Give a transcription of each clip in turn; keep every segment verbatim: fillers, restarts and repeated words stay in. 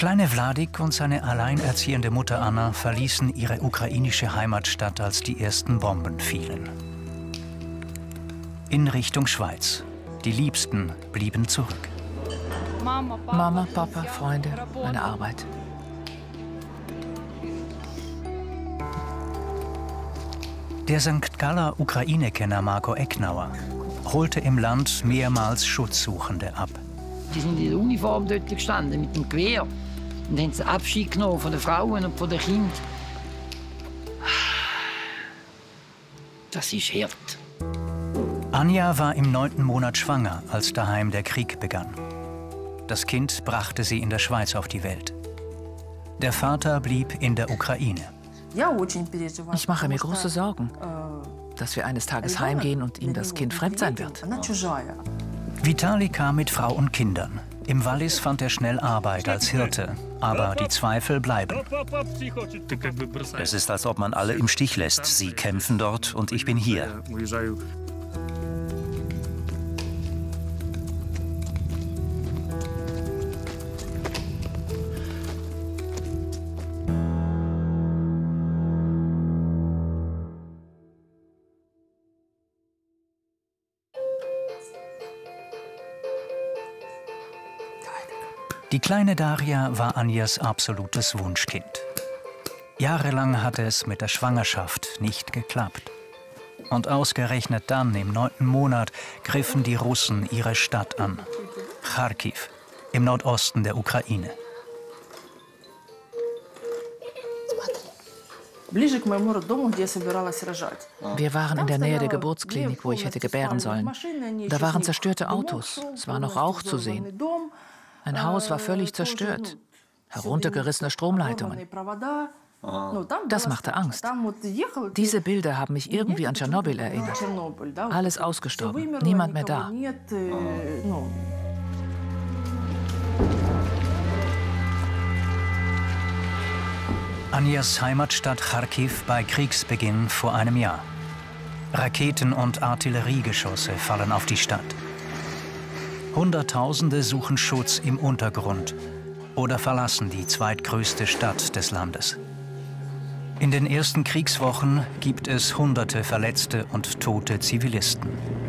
kleine Wladik und seine alleinerziehende Mutter Anna verließen ihre ukrainische Heimatstadt, als die ersten Bomben fielen. In Richtung Schweiz. Die Liebsten blieben zurück. Mama, Papa, Freunde, meine Arbeit. Der Sankt Galler Ukraine-Kenner Marco Ecknauer holte im Land mehrmals Schutzsuchende ab. Die sind in der Uniform dort gestanden, mit dem Gewehr. Und haben sie Abschied genommen von den Frauen und von den Kindern. Das ist hart. Anja war im neunten Monat schwanger, als daheim der Krieg begann. Das Kind brachte sie in der Schweiz auf die Welt. Der Vater blieb in der Ukraine. Ich mache mir große Sorgen, dass wir eines Tages heimgehen und ihm das Kind fremd sein wird. Vitali kam mit Frau und Kindern. Im Wallis fand er schnell Arbeit als Hirte, aber die Zweifel bleiben. Es ist, als ob man alle im Stich lässt. Sie kämpfen dort und ich bin hier. Die kleine Daria war Anjas absolutes Wunschkind. Jahrelang hatte es mit der Schwangerschaft nicht geklappt. Und ausgerechnet dann, im neunten Monat, griffen die Russen ihre Stadt an. Charkiw, im Nordosten der Ukraine. Wir waren in der Nähe der Geburtsklinik, wo ich hätte gebären sollen. Da waren zerstörte Autos. Es war noch Rauch zu sehen. Ein Haus war völlig zerstört. Heruntergerissene Stromleitungen. Das machte Angst. Diese Bilder haben mich irgendwie an Tschernobyl erinnert. Alles ausgestorben, niemand mehr da. Anjas Heimatstadt Charkiw bei Kriegsbeginn vor einem Jahr. Raketen und Artilleriegeschosse fallen auf die Stadt. Hunderttausende suchen Schutz im Untergrund oder verlassen die zweitgrößte Stadt des Landes. In den ersten Kriegswochen gibt es hunderte verletzte und tote Zivilisten.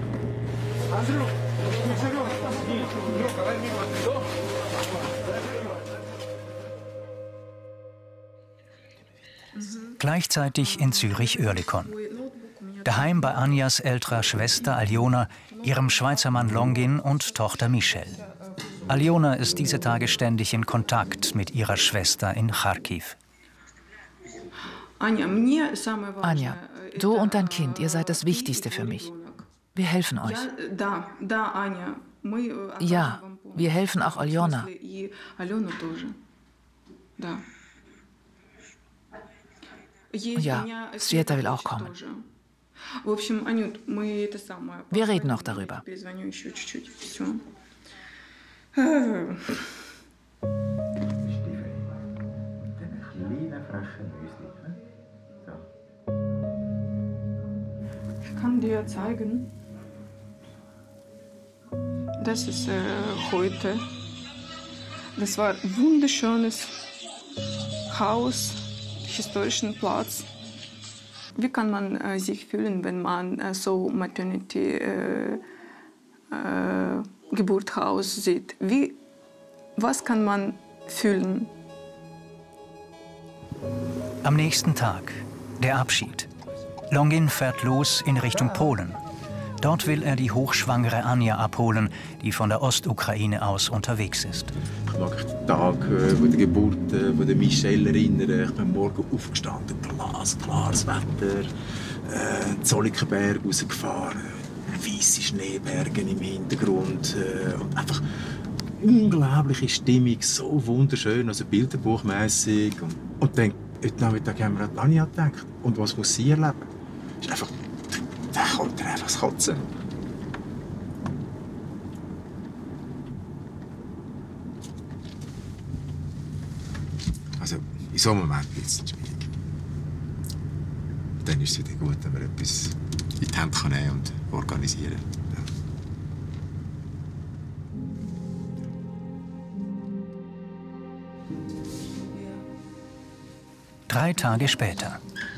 Gleichzeitig in Zürich-Oerlikon. Daheim bei Anjas älterer Schwester Aljona, ihrem Schweizer Mann Longin und Tochter Michelle. Aljona ist diese Tage ständig in Kontakt mit ihrer Schwester in Charkiw. Anja, du und dein Kind, ihr seid das Wichtigste für mich. Wir helfen euch. Ja, wir helfen auch Aljona. Ja, Sveta will auch kommen. Wir reden noch darüber. Ich kann dir zeigen. Das ist äh, heute. Das war ein wunderschönes Haus, historischen Platz. Wie kann man äh, sich fühlen, wenn man äh, so Maternity äh, äh, Geburtshaus sieht? Wie, was kann man fühlen? Am nächsten Tag der Abschied. Longin fährt los in Richtung Polen. Dort will er die hochschwangere Anja abholen, die von der Ostukraine aus unterwegs ist. Ich mag den Tag von der Geburt von der Michelle erinnern. Ich bin morgen aufgestanden, glasklares Wetter, äh, Zollikenberg rausgefahren, weisse Schneeberge im Hintergrund äh, und einfach unglaubliche Stimmung, so wunderschön, also bilderbuchmässig. Und, und dann, heute Nachmittag haben wir an Anja gedacht. Und was muss sie erleben? Ist einfach, da kommt er einfach das Kotzen. Also, in so einem Moment wird es schwierig. Dann ist es wieder gut, wenn man etwas in die Hände nehmen und organisieren kann. Ja. Drei Tage später.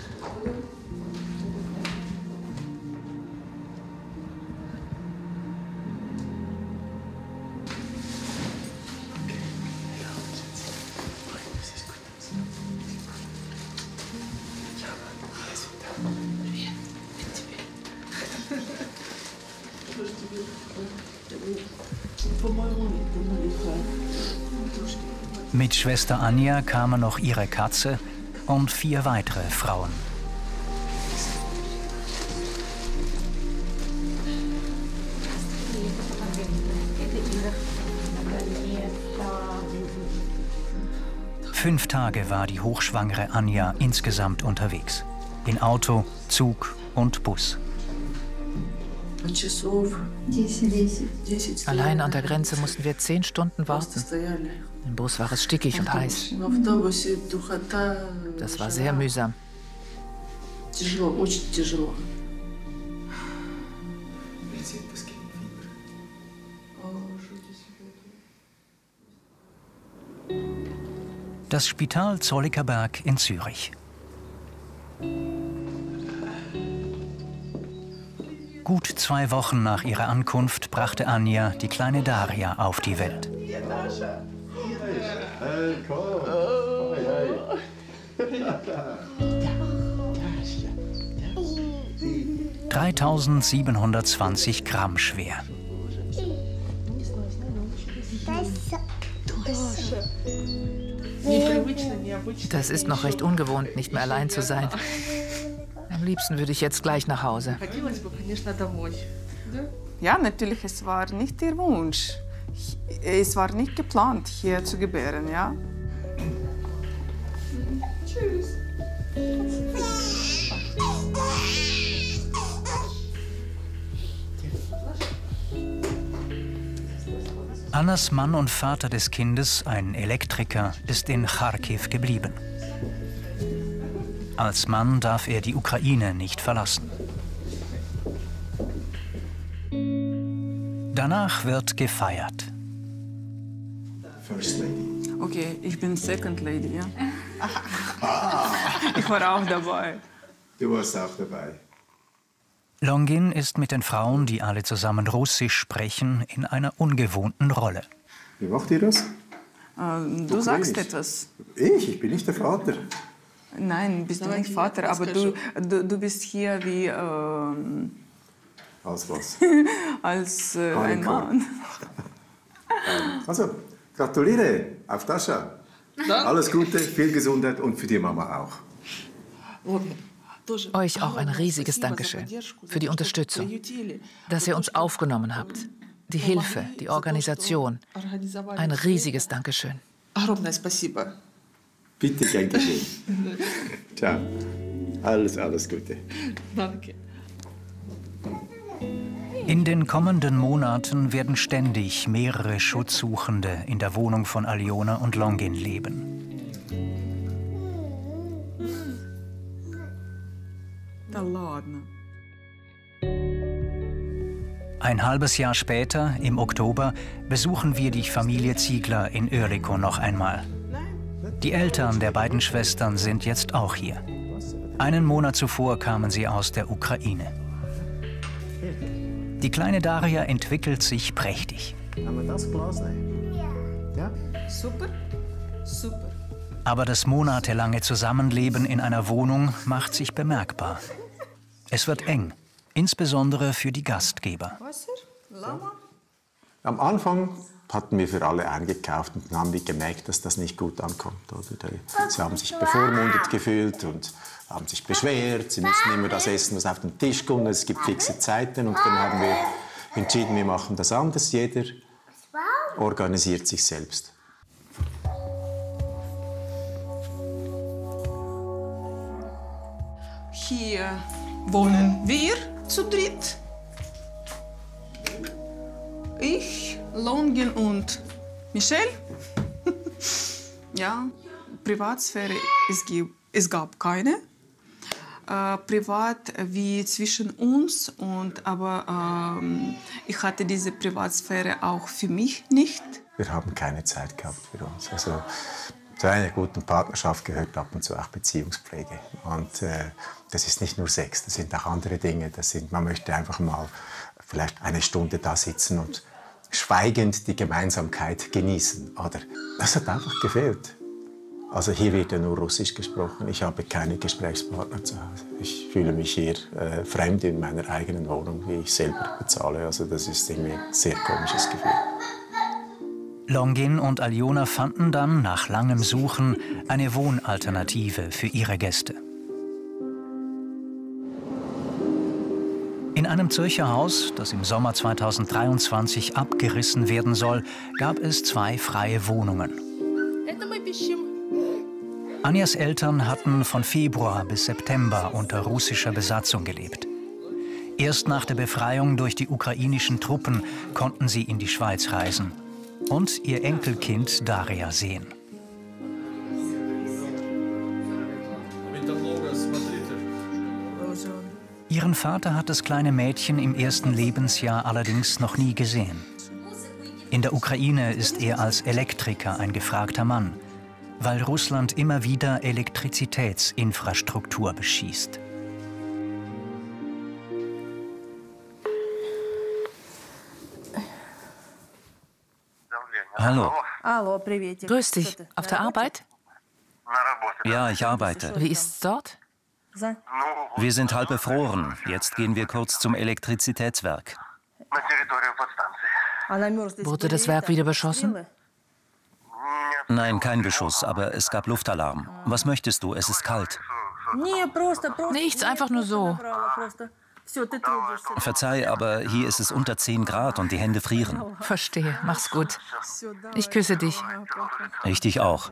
Mit Schwester Anja kamen noch ihre Katze und vier weitere Frauen. Fünf Tage war die hochschwangere Anja insgesamt unterwegs. In Auto, Zug und Bus. Allein an der Grenze mussten wir zehn Stunden warten. Im Bus war es stickig und heiß. Das war sehr mühsam. Das Spital Zollikerberg in Zürich. Gut zwei Wochen nach ihrer Ankunft brachte Anja die kleine Daria auf die Welt. dreitausendsiebenhundertzwanzig Gramm schwer. Das ist noch recht ungewohnt, nicht mehr allein zu sein. Am liebsten würde ich jetzt gleich nach Hause. Ja, natürlich, es war nicht ihr Wunsch. Es war nicht geplant, hier zu gebären, ja. Tschüss. Annas Mann und Vater des Kindes, ein Elektriker, ist in Charkiw geblieben. Als Mann darf er die Ukraine nicht verlassen. Danach wird gefeiert. First Lady. Okay, ich bin Second Lady, ja. Ich war auch dabei. Du warst auch dabei. Longin ist mit den Frauen, die alle zusammen Russisch sprechen, in einer ungewohnten Rolle. Wie macht ihr das? Äh, du sagst etwas. Ich? Ich bin nicht der Vater. Nein, bist du nicht Vater, aber du, du, du bist hier wie... Äh, als was? als äh, ein Mann. Also, gratuliere, auf Tascha. Alles Gute, viel Gesundheit und für die Mama auch. Euch auch ein riesiges Dankeschön für die Unterstützung, dass ihr uns aufgenommen habt. Die Hilfe, die Organisation. Ein riesiges Dankeschön. Bitte, gern geschehen. Ciao. Alles, alles Gute. Danke. In den kommenden Monaten werden ständig mehrere Schutzsuchende in der Wohnung von Aljona und Longin leben. Ein halbes Jahr später, im Oktober, besuchen wir die Familie Ziegler in Oerlikon noch einmal. Die Eltern der beiden Schwestern sind jetzt auch hier. Einen Monat zuvor kamen sie aus der Ukraine. Die kleine Daria entwickelt sich prächtig. Kann man das Glas nehmen? Ja. Super, super. Aber das monatelange Zusammenleben in einer Wohnung macht sich bemerkbar. Es wird eng, insbesondere für die Gastgeber. Am Anfang hatten wir für alle eingekauft und dann haben wir gemerkt, dass das nicht gut ankommt. Oder? Sie haben sich bevormundet gefühlt und haben sich beschwert. Sie müssen immer das essen, was auf den Tisch kommt. Es gibt fixe Zeiten und dann haben wir entschieden, wir machen das anders. Jeder organisiert sich selbst. Hier wohnen wir zu dritt. Ich, Longin und Michelle. Ja, Privatsphäre, es, gibt, es gab keine. Äh, privat wie zwischen uns, und, aber ähm, ich hatte diese Privatsphäre auch für mich nicht. Wir haben keine Zeit gehabt für uns. Also, Zu einer guten Partnerschaft gehört ab und zu auch Beziehungspflege. Und äh, das ist nicht nur Sex, das sind auch andere Dinge. Das sind, man möchte einfach mal vielleicht eine Stunde da sitzen und schweigend die Gemeinsamkeit genießen. Oder das hat einfach gefehlt. Also hier wird ja nur Russisch gesprochen. Ich habe keine Gesprächspartner zu Hause. Ich fühle mich hier äh, fremd in meiner eigenen Wohnung, wie ich selber bezahle. Also das ist irgendwie ein sehr komisches Gefühl. Longin und Aljona fanden dann nach langem Suchen eine Wohnalternative für ihre Gäste. In einem Zürcher Haus, das im Sommer zweitausenddreiundzwanzig abgerissen werden soll, gab es zwei freie Wohnungen. Anjas Eltern hatten von Februar bis September unter russischer Besatzung gelebt. Erst nach der Befreiung durch die ukrainischen Truppen konnten sie in die Schweiz reisen und ihr Enkelkind Daria sehen. Ihren Vater hat das kleine Mädchen im ersten Lebensjahr allerdings noch nie gesehen. In der Ukraine ist er als Elektriker ein gefragter Mann, weil Russland immer wieder Elektrizitätsinfrastruktur beschießt. Hallo. Grüß dich. Auf der Arbeit? Ja, ich arbeite. Wie ist's dort? Wir sind halb erfroren. Jetzt gehen wir kurz zum Elektrizitätswerk. Wurde das Werk wieder beschossen? Nein, kein Beschuss, aber es gab Luftalarm. Was möchtest du? Es ist kalt. Nichts, einfach nur so. Verzeih, aber hier ist es unter zehn Grad und die Hände frieren. Verstehe, mach's gut. Ich küsse dich. Ich dich auch.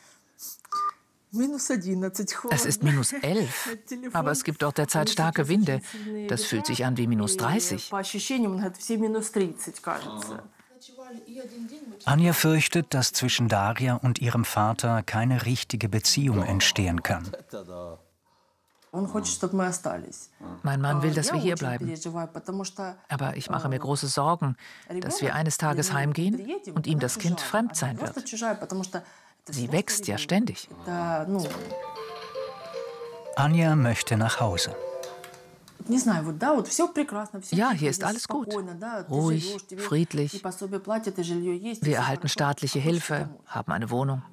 Es ist minus elf, aber es gibt dort derzeit starke Winde. Das fühlt sich an wie minus dreißig. Anja fürchtet, dass zwischen Daria und ihrem Vater keine richtige Beziehung entstehen kann. Mein Mann will, dass wir hier bleiben. Aber ich mache mir große Sorgen, dass wir eines Tages heimgehen und ihm das Kind fremd sein wird. Sie wächst ja ständig. Anja möchte nach Hause. Ja, hier ist alles gut. Ruhig, friedlich. Wir erhalten staatliche Hilfe, haben eine Wohnung.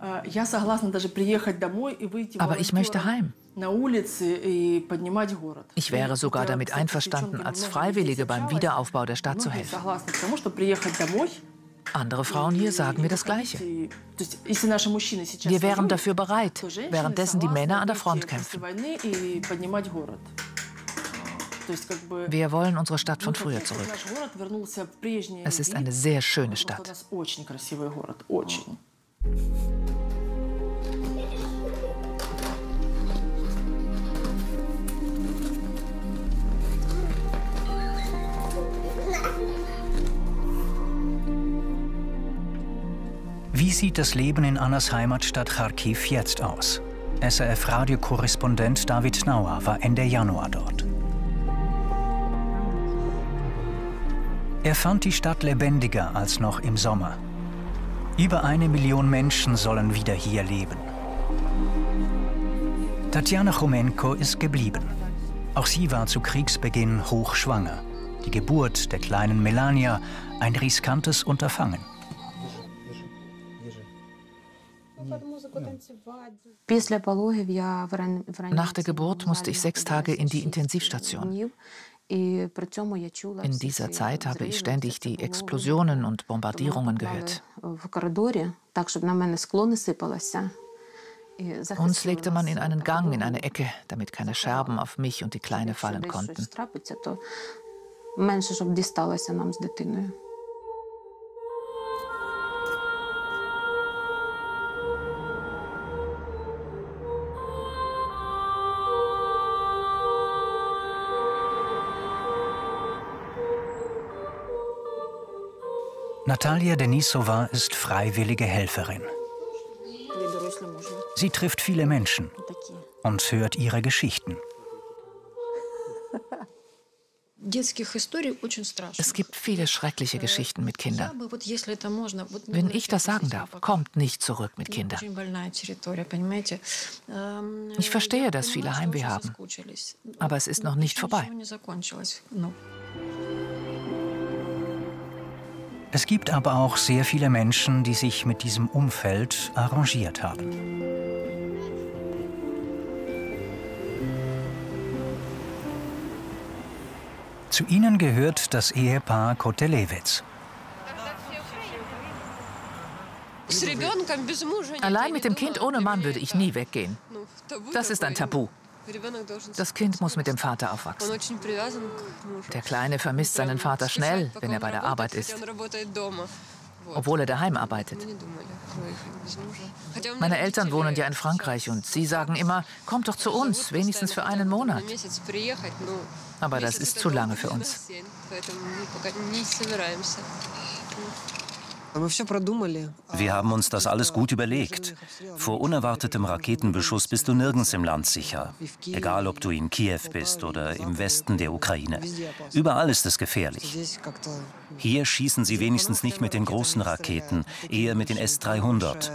Aber ich möchte heim. Ich wäre sogar damit einverstanden, als Freiwillige beim Wiederaufbau der Stadt zu helfen. Andere Frauen hier sagen mir das Gleiche. Wir wären dafür bereit, währenddessen die Männer an der Front kämpfen. Wir wollen unsere Stadt von früher zurück. Es ist eine sehr schöne Stadt. Wie sieht das Leben in Annas Heimatstadt Charkiw jetzt aus? S R F-Radiokorrespondent David Nauer war Ende Januar dort. Er fand die Stadt lebendiger als noch im Sommer. Über eine Million Menschen sollen wieder hier leben. Tatjana Chomenko ist geblieben. Auch sie war zu Kriegsbeginn hochschwanger. Die Geburt der kleinen Melania ein riskantes Unterfangen. Nach der Geburt musste ich sechs Tage in die Intensivstation. In dieser Zeit habe ich ständig die Explosionen und Bombardierungen gehört. Uns legte man in einen Gang, in eine Ecke, damit keine Scherben auf mich und die Kleine fallen konnten. Natalia Denisova ist freiwillige Helferin. Sie trifft viele Menschen und hört ihre Geschichten. Es gibt viele schreckliche Geschichten mit Kindern. Wenn ich das sagen darf, kommt nicht zurück mit Kindern. Ich verstehe, dass viele Heimweh haben, aber es ist noch nicht vorbei. Es gibt aber auch sehr viele Menschen, die sich mit diesem Umfeld arrangiert haben. Zu ihnen gehört das Ehepaar Kotelewitz. Allein mit dem Kind ohne Mann würde ich nie weggehen. Das ist ein Tabu. Das Kind muss mit dem Vater aufwachsen. Der Kleine vermisst seinen Vater schnell, wenn er bei der Arbeit ist, obwohl er daheim arbeitet. Meine Eltern wohnen ja in Frankreich und sie sagen immer, kommt doch zu uns, wenigstens für einen Monat. Aber das ist zu lange für uns. Wir haben uns das alles gut überlegt. Vor unerwartetem Raketenbeschuss bist du nirgends im Land sicher. Egal, ob du in Kiew bist oder im Westen der Ukraine. Überall ist es gefährlich. Hier schießen sie wenigstens nicht mit den großen Raketen, eher mit den S dreihundert.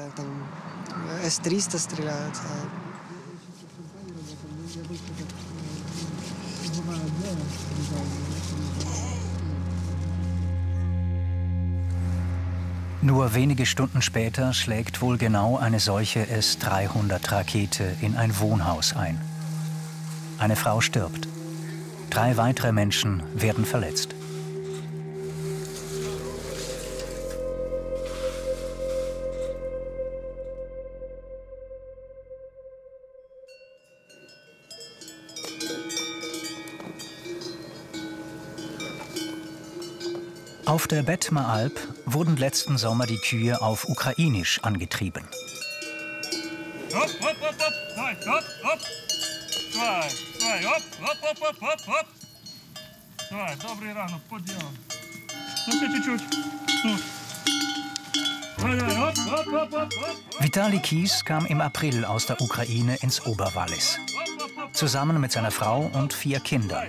Nur wenige Stunden später schlägt wohl genau eine solche S dreihundert-Rakete in ein Wohnhaus ein. Eine Frau stirbt. Drei weitere Menschen werden verletzt. Auf der Betma-Alp wurden letzten Sommer die Kühe auf Ukrainisch angetrieben. Hopp, hopp, hopp, hopp. Nein, hopp, hopp. Zwei, zwei, hopp, hopp, hopp, hopp, hopp, hopp. Zwei, добрый ранок, подъем. Ну-ка, чуть-чуть. Ну. Давай, давай, hopp, hopp, hopp, hopp, hopp. Vitali Kies kam im April aus der Ukraine ins Oberwallis. Zusammen mit seiner Frau und vier Kindern.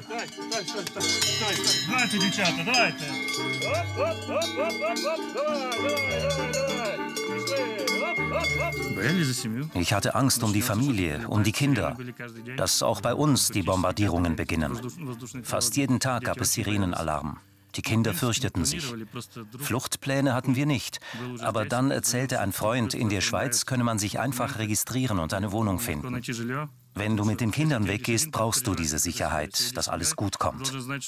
Ich hatte Angst um die Familie, um die Kinder, dass auch bei uns die Bombardierungen beginnen. Fast jeden Tag gab es Sirenenalarm. Die Kinder fürchteten sich. Fluchtpläne hatten wir nicht. Aber dann erzählte ein Freund, in der Schweiz könne man sich einfach registrieren und eine Wohnung finden. Wenn du mit den Kindern weggehst, brauchst du diese Sicherheit, dass alles gut kommt.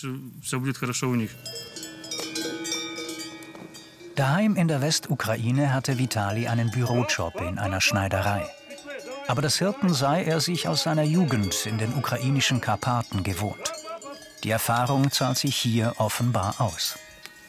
Daheim in der Westukraine hatte Vitali einen Bürojob in einer Schneiderei. Aber das Hirten sei er sich aus seiner Jugend in den ukrainischen Karpaten gewohnt. Die Erfahrung zahlt sich hier offenbar aus.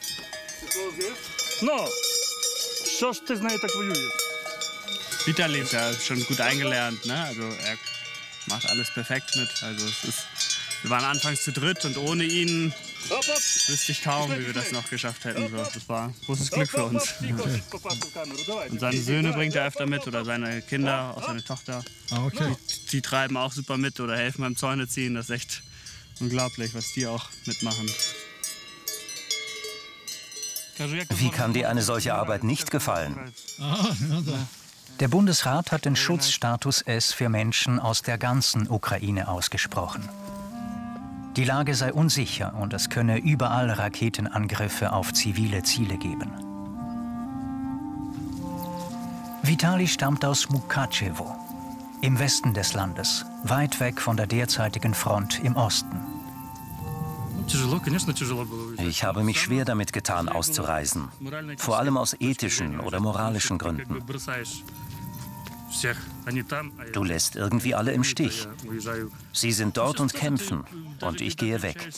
Vitali ist ja schon gut eingelernt, ne? Also er macht alles perfekt mit. Also es ist, wir waren anfangs zu dritt und ohne ihn wüsste ich kaum, wie wir das noch geschafft hätten. So, das war großes Glück für uns. Okay. Und seine Söhne bringt er öfter mit oder seine Kinder, auch seine Tochter. Ah, okay. die, die treiben auch super mit oder helfen beim Zäune ziehen. Das ist echt unglaublich, was die auch mitmachen. Wie kann dir eine solche Arbeit nicht gefallen? Der Bundesrat hat den Schutzstatus S für Menschen aus der ganzen Ukraine ausgesprochen. Die Lage sei unsicher und es könne überall Raketenangriffe auf zivile Ziele geben. Vitali stammt aus Mukachewo, im Westen des Landes, weit weg von der derzeitigen Front im Osten. Ich habe mich schwer damit getan, auszureisen. Vor allem aus ethischen oder moralischen Gründen. Du lässt irgendwie alle im Stich. Sie sind dort und kämpfen, und ich gehe weg.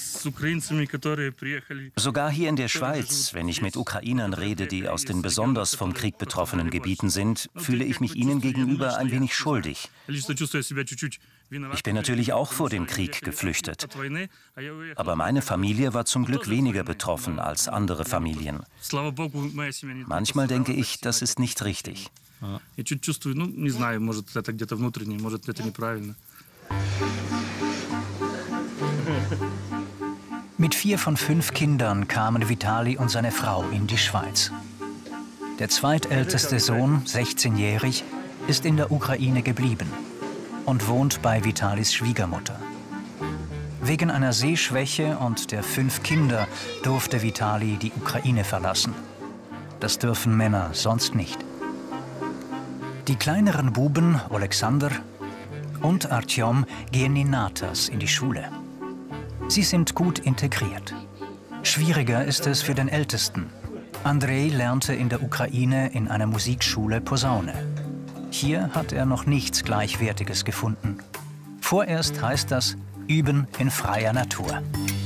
Sogar hier in der Schweiz, wenn ich mit Ukrainern rede, die aus den besonders vom Krieg betroffenen Gebieten sind, fühle ich mich ihnen gegenüber ein wenig schuldig. Ich bin natürlich auch vor dem Krieg geflüchtet. Aber meine Familie war zum Glück weniger betroffen als andere Familien. Manchmal denke ich, das ist nicht richtig. Я чуть чувствую, ну, не знаю, может, это где-то внутренне, может, это неправильно. Mit vier von fünf Kindern kamen Vitali und seine Frau in die Schweiz. Der zweitälteste Sohn, sechzehnjährig, ist in der Ukraine geblieben und wohnt bei Vitalis Schwiegermutter. Wegen einer Sehschwäche und der fünf Kinder durfte Vitali die Ukraine verlassen. Das dürfen Männer sonst nicht. Die kleineren Buben, Alexander und Artjom, gehen in Natas in die Schule. Sie sind gut integriert. Schwieriger ist es für den Ältesten. Andrei lernte in der Ukraine in einer Musikschule Posaune. Hier hat er noch nichts Gleichwertiges gefunden. Vorerst heißt das Üben in freier Natur.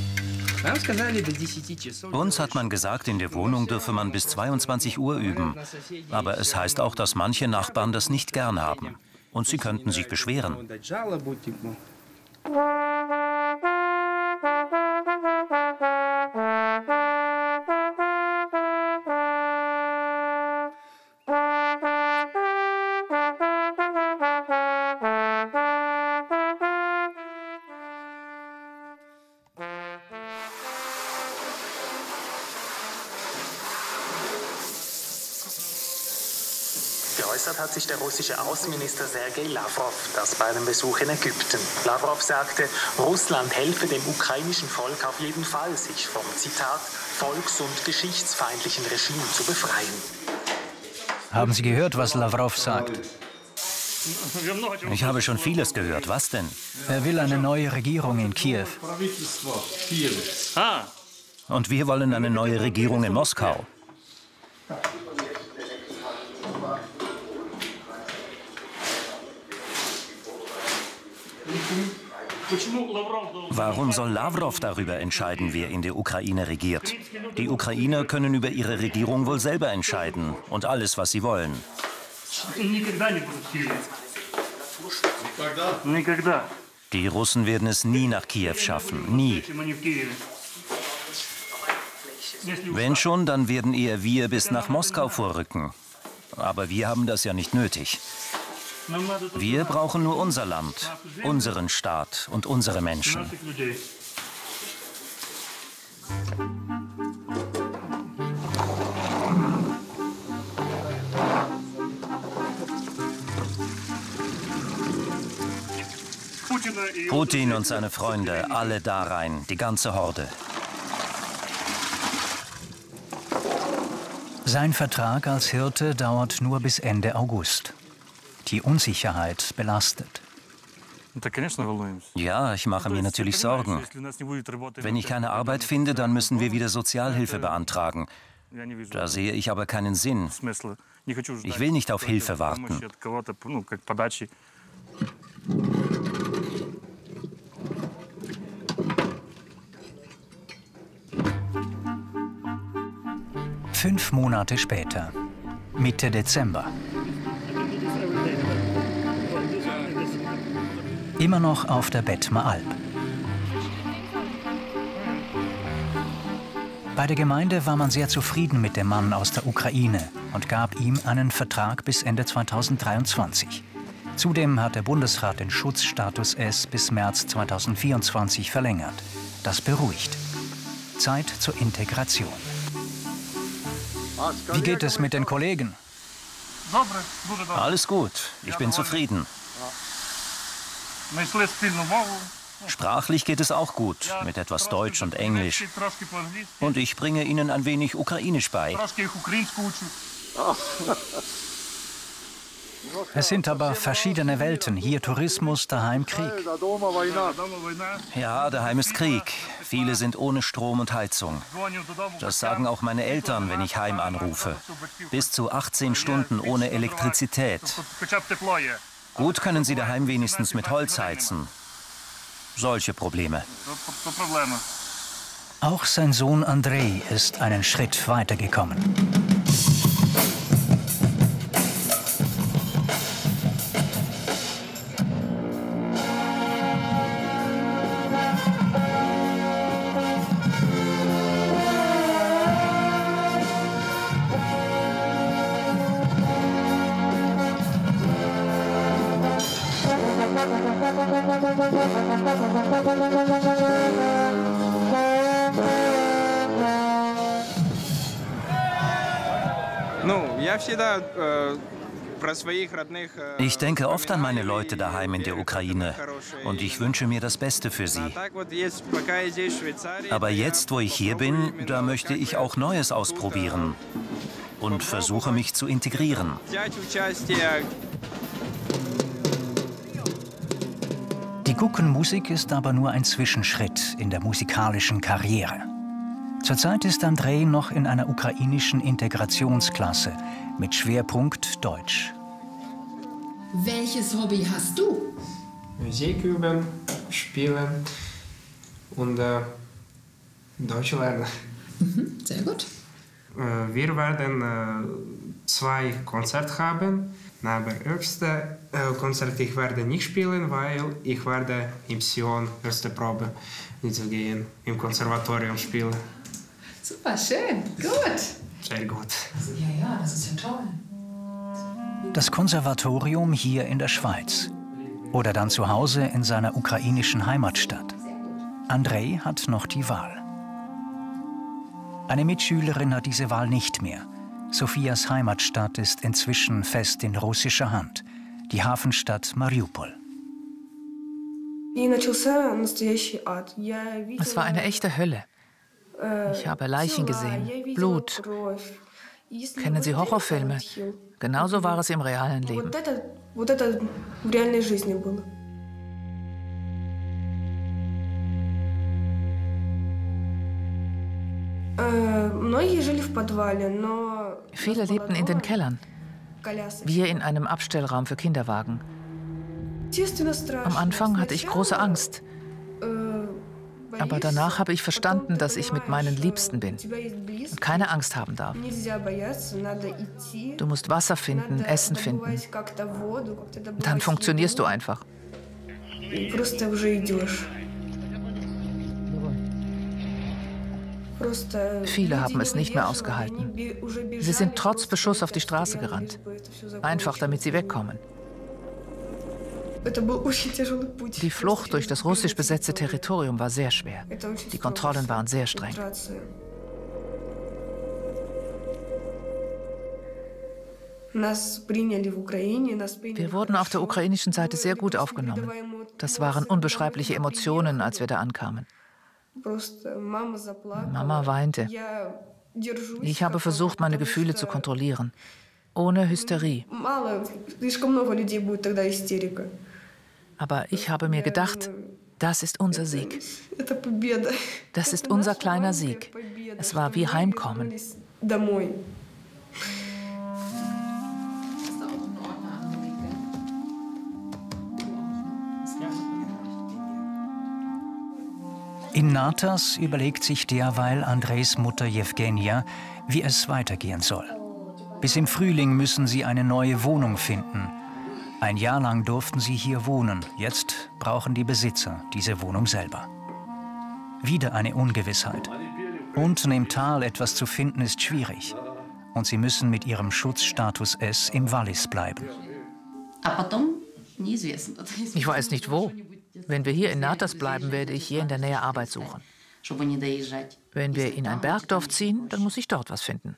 Uns hat man gesagt, in der Wohnung dürfe man bis zweiundzwanzig Uhr üben. Aber es heißt auch, dass manche Nachbarn das nicht gern haben. Und sie könnten sich beschweren. Geäußert hat sich der russische Außenminister Sergei Lavrov, das bei einem Besuch in Ägypten. Lavrov sagte, Russland helfe dem ukrainischen Volk auf jeden Fall, sich vom, Zitat, volks- und geschichtsfeindlichen Regime zu befreien. Haben Sie gehört, was Lavrov sagt? Ich habe schon vieles gehört. Was denn? Er will eine neue Regierung in Kiew. Und wir wollen eine neue Regierung in Moskau. Warum soll Lavrov darüber entscheiden, wer in der Ukraine regiert? Die Ukrainer können über ihre Regierung wohl selber entscheiden und alles, was sie wollen. Die Russen werden es nie nach Kiew schaffen, nie. Wenn schon, dann werden eher wir bis nach Moskau vorrücken. Aber wir haben das ja nicht nötig. Wir brauchen nur unser Land, unseren Staat und unsere Menschen. Putin und seine Freunde, alle da rein, die ganze Horde. Sein Vertrag als Hirte dauert nur bis Ende August. Die Unsicherheit belastet. Ja, ich mache mir natürlich Sorgen. Wenn ich keine Arbeit finde, dann müssen wir wieder Sozialhilfe beantragen. Da sehe ich aber keinen Sinn. Ich will nicht auf Hilfe warten. Fünf Monate später, Mitte Dezember. Immer noch auf der Betmer Alp. Bei der Gemeinde war man sehr zufrieden mit dem Mann aus der Ukraine und gab ihm einen Vertrag bis Ende zweitausenddreiundzwanzig. Zudem hat der Bundesrat den Schutzstatus S bis März zweitausendvierundzwanzig verlängert. Das beruhigt. Zeit zur Integration. Wie geht es mit den Kollegen? Alles gut, ich bin zufrieden. Sprachlich geht es auch gut, mit etwas Deutsch und Englisch. Und ich bringe Ihnen ein wenig Ukrainisch bei. Es sind aber verschiedene Welten. Hier Tourismus, daheim Krieg. Ja, daheim ist Krieg. Viele sind ohne Strom und Heizung. Das sagen auch meine Eltern, wenn ich heim anrufe. Bis zu achtzehn Stunden ohne Elektrizität. Gut können sie daheim wenigstens mit Holz heizen. Solche Probleme. Auch sein Sohn Andrei ist einen Schritt weitergekommen. Ich denke oft an meine Leute daheim in der Ukraine und ich wünsche mir das Beste für sie. Aber jetzt, wo ich hier bin, da möchte ich auch Neues ausprobieren und versuche mich zu integrieren. Die Gukkenmusik ist aber nur ein Zwischenschritt in der musikalischen Karriere. Zurzeit ist Andrei noch in einer ukrainischen Integrationsklasse mit Schwerpunkt Deutsch. Welches Hobby hast du? Musik üben, spielen und äh, Deutsch lernen. Mhm, sehr gut. Äh, wir werden äh, zwei Konzerte haben. Aber erste äh, Konzert ich werde nicht spielen, weil ich werde in Sion erste Probe nicht so gehen, im Konservatorium spielen. Super, schön, gut. Sehr gut. Ja, ja, das ist ja toll. Das Konservatorium hier in der Schweiz oder dann zu Hause in seiner ukrainischen Heimatstadt. Andrei hat noch die Wahl. Eine Mitschülerin hat diese Wahl nicht mehr. Sophias Heimatstadt ist inzwischen fest in russischer Hand, die Hafenstadt Mariupol. Es war eine echte Hölle. Ich habe Leichen gesehen, Blut. Kennen Sie Horrorfilme? Genauso war es im realen Leben. Viele lebten in den Kellern. Wir in einem Abstellraum für Kinderwagen. Am Anfang hatte ich große Angst. Aber danach habe ich verstanden, dass ich mit meinen Liebsten bin und keine Angst haben darf. Du musst Wasser finden, Essen finden. Dann funktionierst du einfach. Viele haben es nicht mehr ausgehalten. Sie sind trotz Beschuss auf die Straße gerannt. Einfach, damit sie wegkommen. Die Flucht durch das russisch besetzte Territorium war sehr schwer. Die Kontrollen waren sehr streng. Wir wurden auf der ukrainischen Seite sehr gut aufgenommen. Das waren unbeschreibliche Emotionen, als wir da ankamen. Mama weinte. Ich habe versucht, meine Gefühle zu kontrollieren. Ohne Hysterie. Aber ich habe mir gedacht, das ist unser Sieg. Das ist unser kleiner Sieg. Es war wie Heimkommen. In Natas überlegt sich derweil Andreis Mutter Jewgenia, wie es weitergehen soll. Bis im Frühling müssen sie eine neue Wohnung finden. Ein Jahr lang durften sie hier wohnen. Jetzt brauchen die Besitzer diese Wohnung selber. Wieder eine Ungewissheit. Unten im Tal etwas zu finden ist schwierig. Und sie müssen mit ihrem Schutzstatus S im Wallis bleiben. Ich weiß nicht wo. Wenn wir hier in Natas bleiben, werde ich hier in der Nähe Arbeit suchen. Wenn wir in ein Bergdorf ziehen, dann muss ich dort was finden.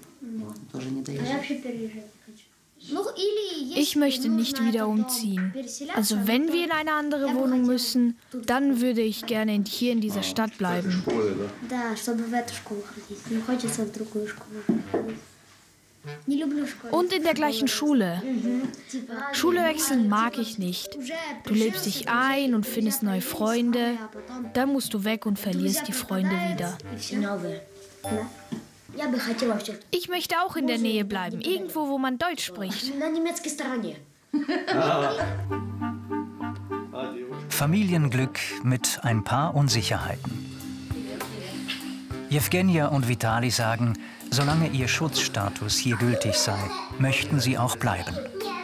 Ich möchte nicht wieder umziehen. Also wenn wir in eine andere Wohnung müssen, dann würde ich gerne hier in dieser Stadt bleiben. Und in der gleichen Schule. Schule wechseln mag ich nicht. Du lebst dich ein und findest neue Freunde. Dann musst du weg und verlierst die Freunde wieder. Ich möchte auch in der Nähe bleiben, irgendwo, wo man Deutsch spricht. Familienglück mit ein paar Unsicherheiten. Jewgenia und Vitali sagen, solange ihr Schutzstatus hier gültig sei, möchten sie auch bleiben.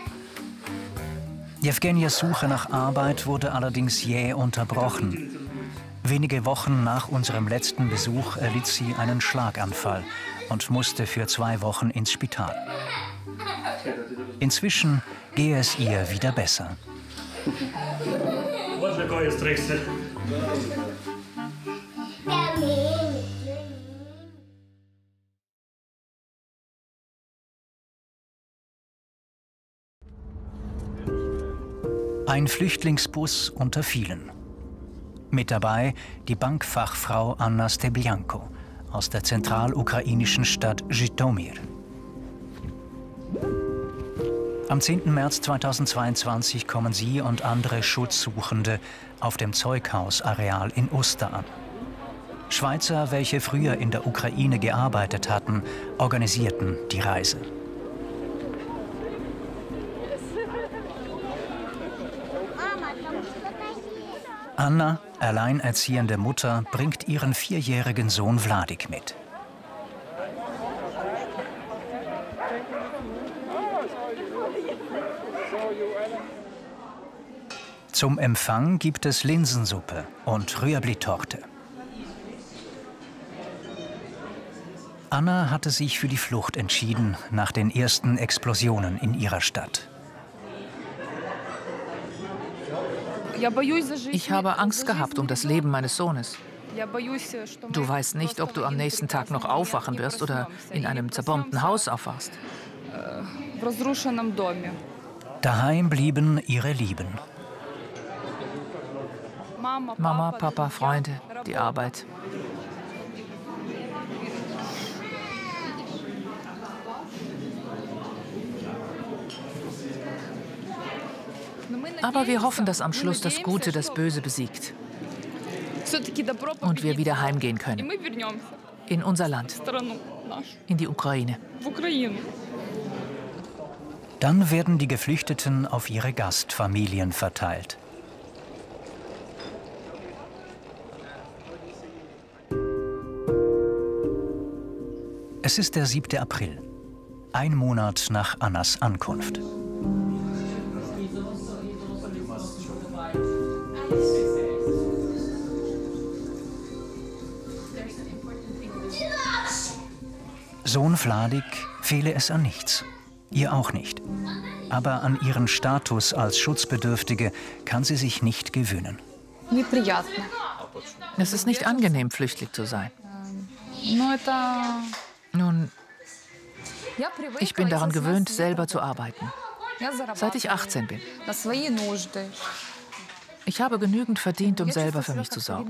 Jewgenias Suche nach Arbeit wurde allerdings jäh unterbrochen. Wenige Wochen nach unserem letzten Besuch erlitt sie einen Schlaganfall und musste für zwei Wochen ins Spital. Inzwischen gehe es ihr wieder besser. Ein Flüchtlingsbus unter vielen. Mit dabei die Bankfachfrau Anna Steblianko aus der zentralukrainischen Stadt Żytomir. Am zehnten März zweitausendzweiundzwanzig kommen sie und andere Schutzsuchende auf dem Zeughausareal in Uster an. Schweizer, welche früher in der Ukraine gearbeitet hatten, organisierten die Reise. Anna, alleinerziehende Mutter, bringt ihren vierjährigen Sohn Wladik mit. Zum Empfang gibt es Linsensuppe und Rüebli-Torte. Anna hatte sich für die Flucht entschieden nach den ersten Explosionen in ihrer Stadt. Ich habe Angst gehabt um das Leben meines Sohnes. Du weißt nicht, ob du am nächsten Tag noch aufwachen wirst oder in einem zerbombten Haus aufwachst. Daheim blieben ihre Lieben. Mama, Papa, Freunde, die Arbeit. Aber wir hoffen, dass am Schluss das Gute das Böse besiegt. Und wir wieder heimgehen können. In unser Land. In die Ukraine. Dann werden die Geflüchteten auf ihre Gastfamilien verteilt. Es ist der siebte April, ein Monat nach Annas Ankunft. Sohn Wladik fehle es an nichts, ihr auch nicht. Aber an ihren Status als Schutzbedürftige kann sie sich nicht gewöhnen. Es ist nicht angenehm, flüchtig zu sein. Nun, ich bin daran gewöhnt, selber zu arbeiten, seit ich achtzehn bin. Ich habe genügend verdient, um selber für mich zu sorgen.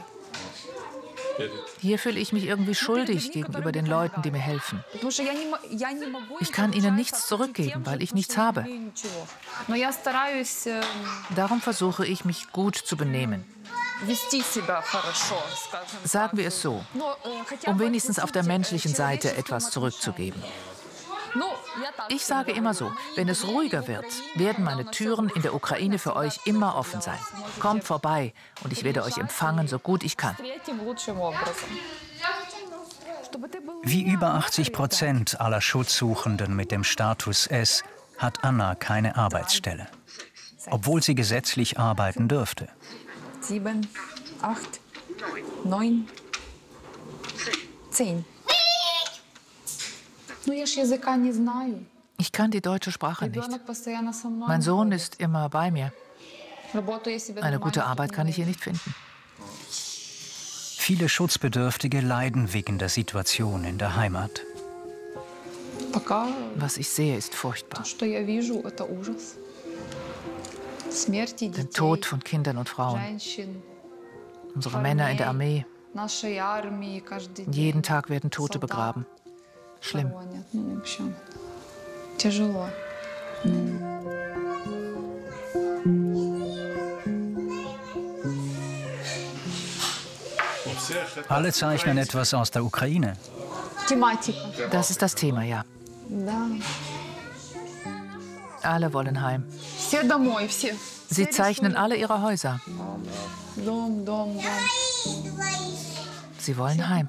Hier fühle ich mich irgendwie schuldig gegenüber den Leuten, die mir helfen. Ich kann ihnen nichts zurückgeben, weil ich nichts habe. Darum versuche ich, mich gut zu benehmen. Sagen wir es so, um wenigstens auf der menschlichen Seite etwas zurückzugeben. Ich sage immer so, wenn es ruhiger wird, werden meine Türen in der Ukraine für euch immer offen sein. Kommt vorbei und ich werde euch empfangen, so gut ich kann. Wie über achtzig Prozent aller Schutzsuchenden mit dem Status S hat Anna keine Arbeitsstelle, obwohl sie gesetzlich arbeiten dürfte. Sieben, acht, neun, zehn. Ich kann die deutsche Sprache nicht. Mein Sohn ist immer bei mir. Eine gute Arbeit kann ich hier nicht finden. Viele Schutzbedürftige leiden wegen der Situation in der Heimat. Was ich sehe, ist furchtbar. Der Tod von Kindern und Frauen. Unsere Männer in der Armee. Jeden Tag werden Tote begraben. Schlimm. Alle zeichnen etwas aus der Ukraine. Das ist das Thema, ja. Alle wollen heim. Sie zeichnen alle ihre Häuser. Sie wollen heim.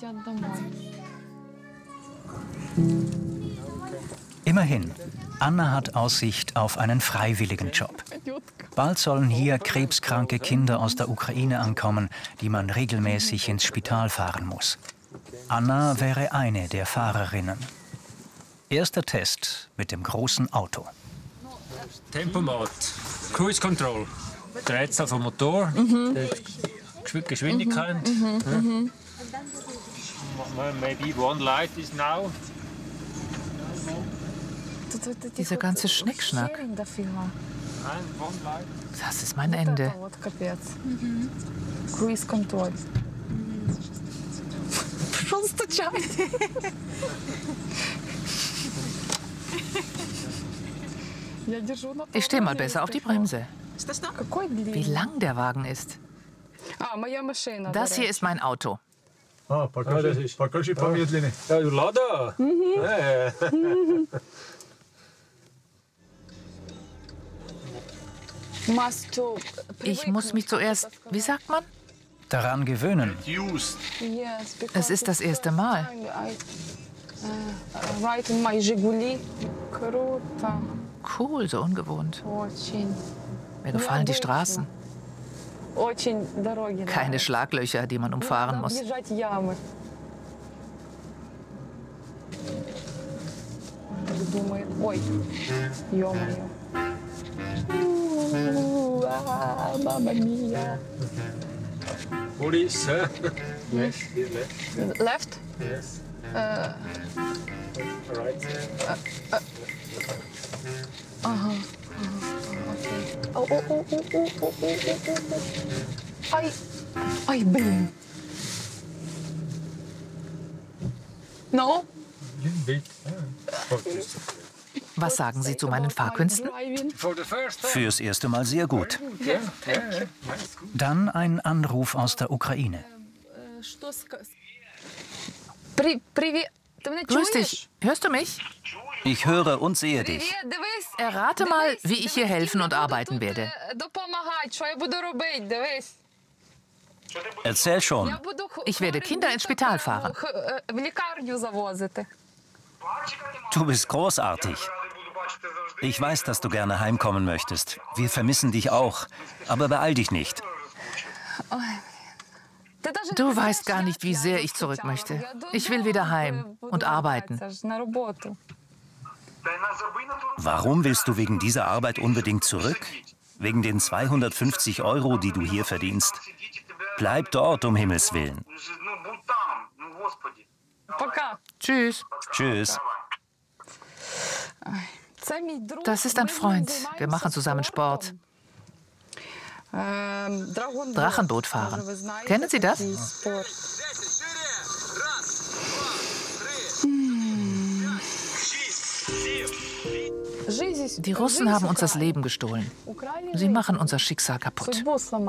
Immerhin, Anna hat Aussicht auf einen freiwilligen Job. Bald sollen hier krebskranke Kinder aus der Ukraine ankommen, die man regelmäßig ins Spital fahren muss. Anna wäre eine der Fahrerinnen. Erster Test mit dem großen Auto. Tempomat, Cruise Control, Drehzahl vom Motor, Mhm. Geschwindigkeit. Mhm. Mhm. Maybe one light is now. Dieser ganze Schnickschnack. Das ist mein Ende. Cruise Control. Ich stehe mal besser auf die Bremse. Wie lang der Wagen ist. Das hier ist mein Auto. А, покажи, покажи помедленнее. Lada. Ich muss mich zuerst, wie sagt man? Daran gewöhnen. Es ist das erste Mal. Cool, so ungewohnt. Mir gefallen die Straßen. Keine Schlaglöcher, die man umfahren muss. Mamma mia. Police, huh? Yes, left. Left? Yes. Uh, Right. uh, uh. Aha. Okay. Oh, oh, oh, oh, oh, oh, oh, oh, oh. Ay, ay, блин. No? Was sagen Sie zu meinen Fahrkünsten? Fürs erste Mal sehr gut. Dann ein Anruf aus der Ukraine. Grüß dich. Hörst du mich? Ich höre und sehe dich. Errate mal, wie ich hier helfen und arbeiten werde. Erzähl schon. Ich werde Kinder ins Spital fahren. Du bist großartig. Ich weiß, dass du gerne heimkommen möchtest. Wir vermissen dich auch. Aber beeil dich nicht. Du weißt gar nicht, wie sehr ich zurück möchte. Ich will wieder heim und arbeiten. Warum willst du wegen dieser Arbeit unbedingt zurück? Wegen den zweihundertfünfzig Euro, die du hier verdienst? Bleib dort, um Himmels Willen. Tschüss. Tschüss. Das ist ein Freund. Wir machen zusammen Sport. Drachenboot fahren. Kennen Sie das? Die Russen haben uns das Leben gestohlen. Sie machen unser Schicksal kaputt.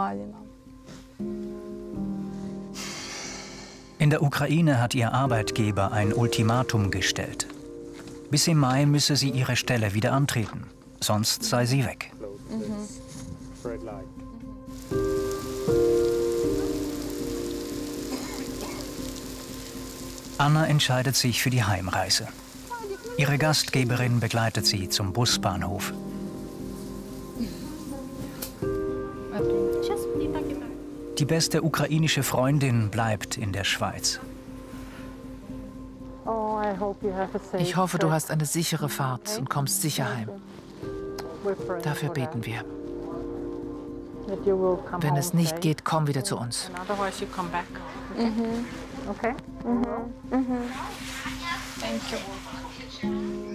In der Ukraine hat ihr Arbeitgeber ein Ultimatum gestellt. Bis im Mai müsse sie ihre Stelle wieder antreten, sonst sei sie weg. Mhm. Anna entscheidet sich für die Heimreise. Ihre Gastgeberin begleitet sie zum Busbahnhof. Die beste ukrainische Freundin bleibt in der Schweiz. Ich hoffe, du hast eine sichere Fahrt und kommst sicher heim. Dafür beten wir. Wenn es nicht geht, komm wieder zu uns. Mhm. Okay. Mhm. Mhm. Thank you.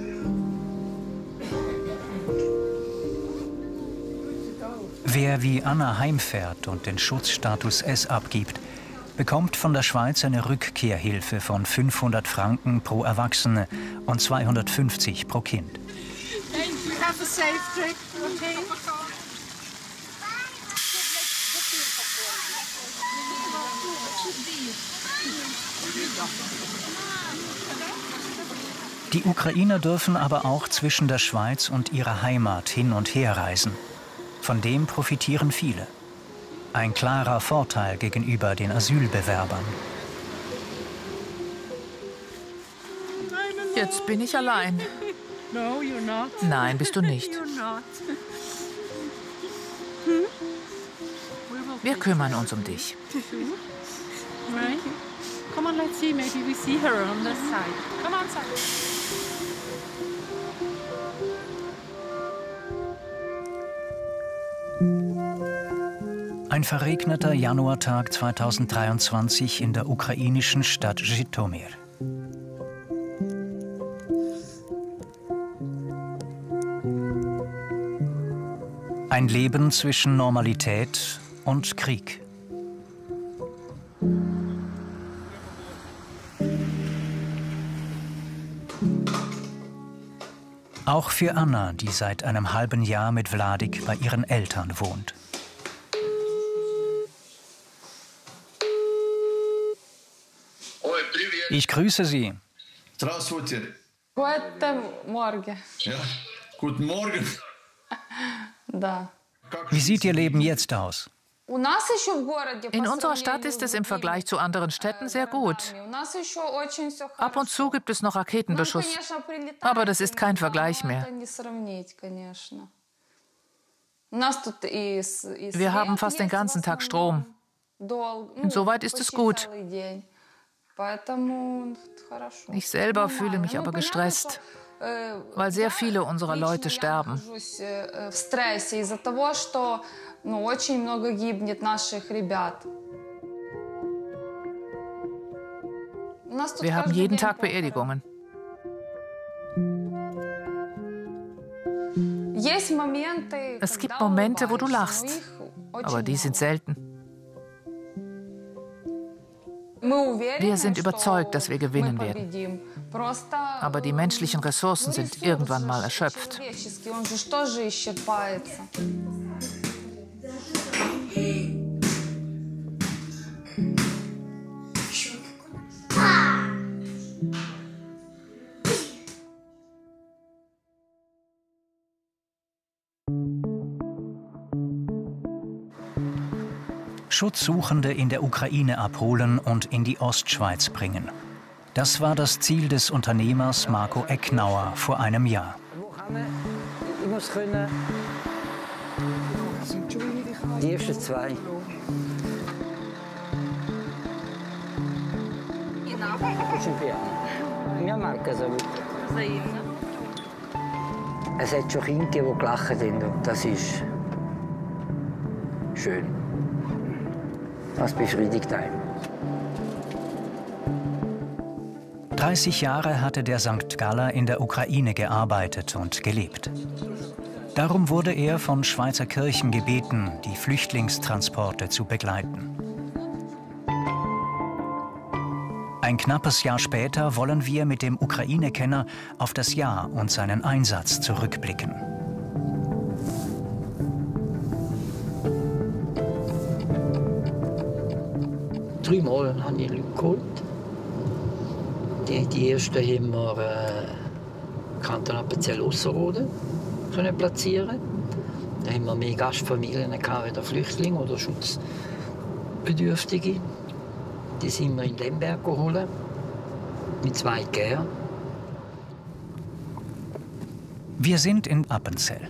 Wer wie Anna heimfährt und den Schutzstatus S abgibt, bekommt von der Schweiz eine Rückkehrhilfe von fünfhundert Franken pro Erwachsene und zweihundertfünfzig pro Kind. Thank you. Have a safe trip. Okay. Die Ukrainer dürfen aber auch zwischen der Schweiz und ihrer Heimat hin und her reisen. Von dem profitieren viele. Ein klarer Vorteil gegenüber den Asylbewerbern. Jetzt bin ich allein. Nein, bist du nicht. Wir kümmern uns um dich. Come on, let's see. Maybe we see her on this side. Come on, side. Ein verregneter Januartag zweitausenddreiundzwanzig in der ukrainischen Stadt Zhytomyr. Ein Leben zwischen Normalität und Krieg. Auch für Anna, die seit einem halben Jahr mit Wladik bei ihren Eltern wohnt. Ich grüße Sie. Здравствуйте. Guten Morgen. Ja, guten Morgen. Da. Wie sieht Ihr Leben jetzt aus? In unserer Stadt ist es im Vergleich zu anderen Städten sehr gut. Ab und zu gibt es noch Raketenbeschuss, aber das ist kein Vergleich mehr. Wir haben fast den ganzen Tag Strom. Insoweit ist es gut. Ich selber fühle mich aber gestresst, weil sehr viele unserer Leute sterben. Wir haben jeden Tag Beerdigungen. Es gibt Momente, wo du lachst, aber die sind selten. Wir sind überzeugt, dass wir gewinnen werden. Aber die menschlichen Ressourcen sind irgendwann mal erschöpft. Schutzsuchende in der Ukraine abholen und in die Ostschweiz bringen. Das war das Ziel des Unternehmers Marco Ecknauer vor einem Jahr. Ich muss können. Die ersten zwei. Es hat schon Kinder, die gelacht haben, und das ist schön. Das befriedigt einen. dreißig Jahre hatte der Sankt Galler in der Ukraine gearbeitet und gelebt. Darum wurde er von Schweizer Kirchen gebeten, die Flüchtlingstransporte zu begleiten. Ein knappes Jahr später wollen wir mit dem Ukraine-Kenner auf das Jahr und seinen Einsatz zurückblicken. Dreimal habe ich Leute geholt. Die, die ersten haben wir äh, Kanton Appenzell Ausserrhoden können platzieren. Da haben wir mehr Gastfamilien gehabt, weder Flüchtlinge oder Schutzbedürftige. Die sind wir in Lemberg geholt, mit zwei Gär. Wir sind in Appenzell.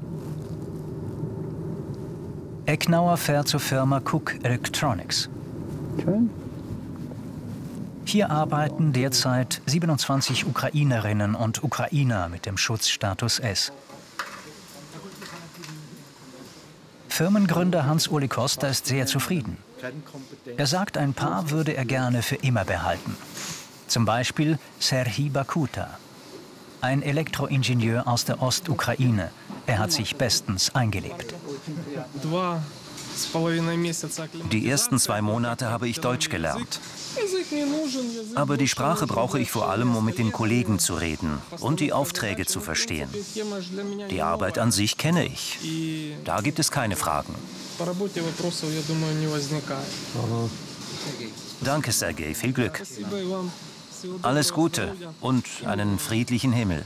Ecknauer fährt zur Firma Cook Electronics. Schön. Hier arbeiten derzeit siebenundzwanzig Ukrainerinnen und Ukrainer mit dem Schutzstatus S. Firmengründer Hans-Uli Koster ist sehr zufrieden. Er sagt, ein paar würde er gerne für immer behalten. Zum Beispiel Serhii Bakuta, ein Elektroingenieur aus der Ostukraine. Er hat sich bestens eingelebt. Die ersten zwei Monate habe ich Deutsch gelernt. Aber die Sprache brauche ich vor allem, um mit den Kollegen zu reden und die Aufträge zu verstehen. Die Arbeit an sich kenne ich. Da gibt es keine Fragen. Danke, Sergej. Viel Glück. Alles Gute und einen friedlichen Himmel.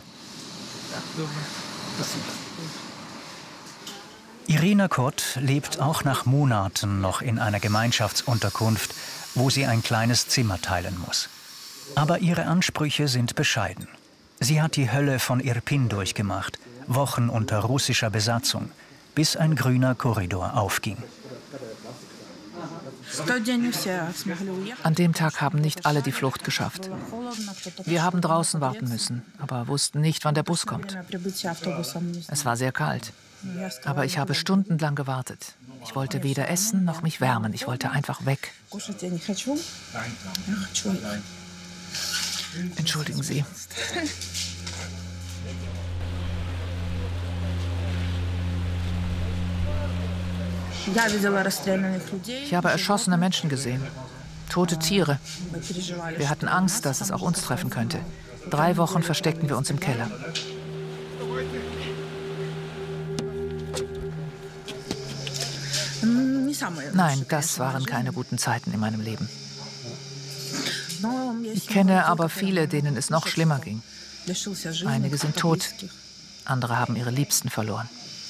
Irina Kott lebt auch nach Monaten noch in einer Gemeinschaftsunterkunft, wo sie ein kleines Zimmer teilen muss. Aber ihre Ansprüche sind bescheiden. Sie hat die Hölle von Irpin durchgemacht, Wochen unter russischer Besatzung, bis ein grüner Korridor aufging. An dem Tag haben nicht alle die Flucht geschafft. Wir haben draußen warten müssen, aber wussten nicht, wann der Bus kommt. Es war sehr kalt. Aber ich habe stundenlang gewartet. Ich wollte weder essen noch mich wärmen. Ich wollte einfach weg. Entschuldigen Sie. Ich habe erschossene Menschen gesehen, tote Tiere. Wir hatten Angst, dass es auch uns treffen könnte. Drei Wochen versteckten wir uns im Keller. Nein, das waren keine guten Zeiten in meinem Leben. Ich kenne aber viele, denen es noch schlimmer ging. Einige sind tot, andere haben ihre Liebsten verloren.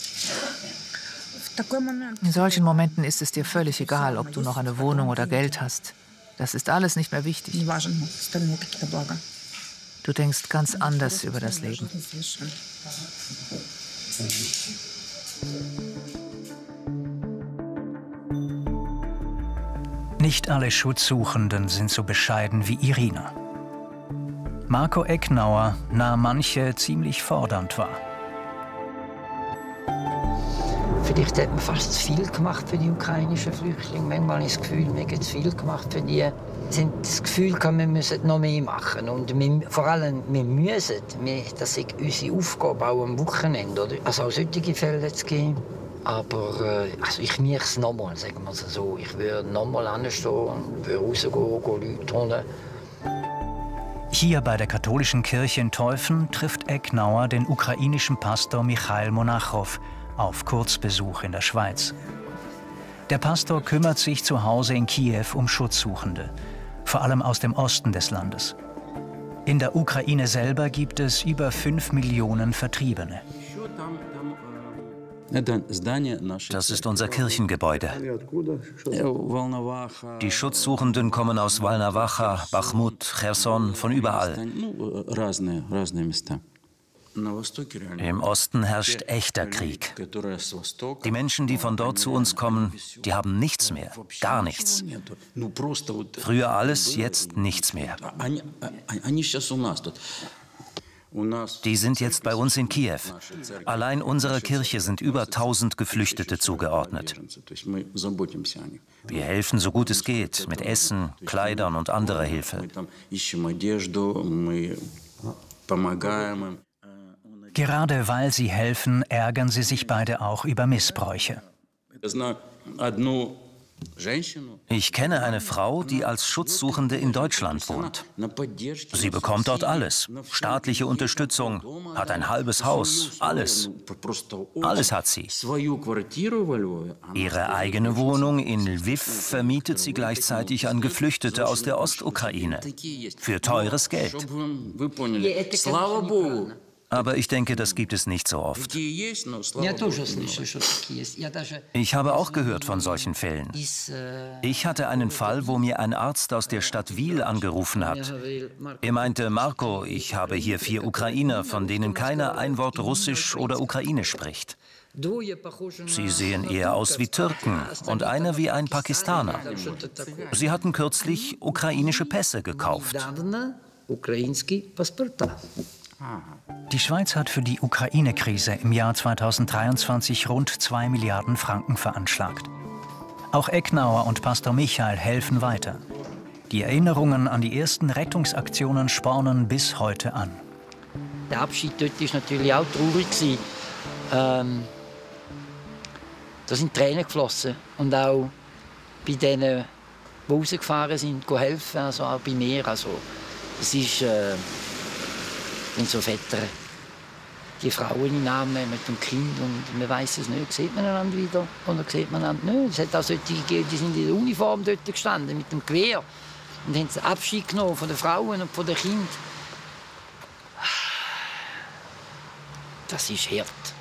In solchen Momenten ist es dir völlig egal, ob du noch eine Wohnung oder Geld hast. Das ist alles nicht mehr wichtig. Du denkst ganz anders über das Leben. Nicht alle Schutzsuchenden sind so bescheiden wie Irina. Marco Ecknauer nahm manche ziemlich fordernd wahr. Vielleicht hat man fast zu viel gemacht für die ukrainischen Flüchtlinge. Manchmal habe ich das Gefühl, wir haben zu viel gemacht für die. Sie haben das Gefühl, wir müssen noch mehr machen. Und wir, vor allem, wir müssen. Wir, das ist unsere Aufgabe, auch am Wochenende. Oder? Also auch solche Fälle zu geben. Aber äh, also ich mache es nochmal, sagen wir es so. Ich würde nochmal hinstehen, würde rausgehen, Leute holen. Hier bei der katholischen Kirche in Teufen trifft Ecknauer den ukrainischen Pastor Michail Monachow auf Kurzbesuch in der Schweiz. Der Pastor kümmert sich zu Hause in Kiew um Schutzsuchende, vor allem aus dem Osten des Landes. In der Ukraine selber gibt es über fünf Millionen Vertriebene. Das ist unser Kirchengebäude. Die Schutzsuchenden kommen aus Walnawacha, Bachmut, Cherson, von überall. Im Osten herrscht echter Krieg. Die Menschen, die von dort zu uns kommen, die haben nichts mehr, gar nichts. Früher alles, jetzt nichts mehr. Die sind jetzt bei uns in Kiew. Allein unserer Kirche sind über tausend Geflüchtete zugeordnet. Wir helfen so gut es geht, mit Essen, Kleidern und anderer Hilfe. Gerade weil sie helfen, ärgern sie sich beide auch über Missbräuche. Ich kenne eine Frau, die als Schutzsuchende in Deutschland wohnt. Sie bekommt dort alles. Staatliche Unterstützung, hat ein halbes Haus, alles. Alles hat sie. Ihre eigene Wohnung in Lviv vermietet sie gleichzeitig an Geflüchtete aus der Ostukraine. Für teures Geld. Aber ich denke, das gibt es nicht so oft. Ich habe auch gehört von solchen Fällen. Ich hatte einen Fall, wo mir ein Arzt aus der Stadt Wil angerufen hat. Er meinte, Marco, ich habe hier vier Ukrainer, von denen keiner ein Wort Russisch oder Ukrainisch spricht. Sie sehen eher aus wie Türken und einer wie ein Pakistaner. Sie hatten kürzlich ukrainische Pässe gekauft. Die Schweiz hat für die Ukraine-Krise im Jahr zweitausenddreiundzwanzig rund zwei Milliarden Franken veranschlagt. Auch Ecknauer und Pastor Michael helfen weiter. Die Erinnerungen an die ersten Rettungsaktionen spornen bis heute an. Der Abschied dort war natürlich auch traurig. Ähm, da sind Tränen geflossen. Und auch bei denen, die rausgefahren sind, helfen, also auch bei mir. Also, es ist... Äh, sind so Väter, die Frauen in den Armen mit dem Kind und man weiß es nicht, sieht man einander wieder oder sieht man einander nicht. Es hat auch solche gegeben, die sind in der Uniform dort gestanden mit dem Gewehr und haben Abschied genommen von den Frauen und von den Kindern. Das ist hart.